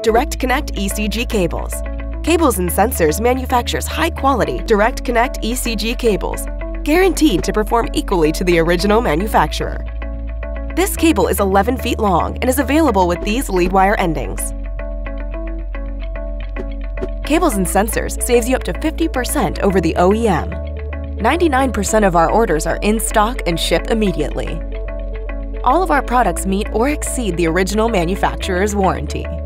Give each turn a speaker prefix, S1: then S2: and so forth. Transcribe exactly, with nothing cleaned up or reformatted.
S1: Direct-Connect E C G Cables. Cables and Sensors manufactures high-quality Direct-Connect E C G cables, guaranteed to perform equally to the original manufacturer. This cable is eleven feet long and is available with these lead wire endings. Cables and Sensors saves you up to fifty percent over the O E M. ninety-nine percent of our orders are in stock and ship immediately. All of our products meet or exceed the original manufacturer's warranty.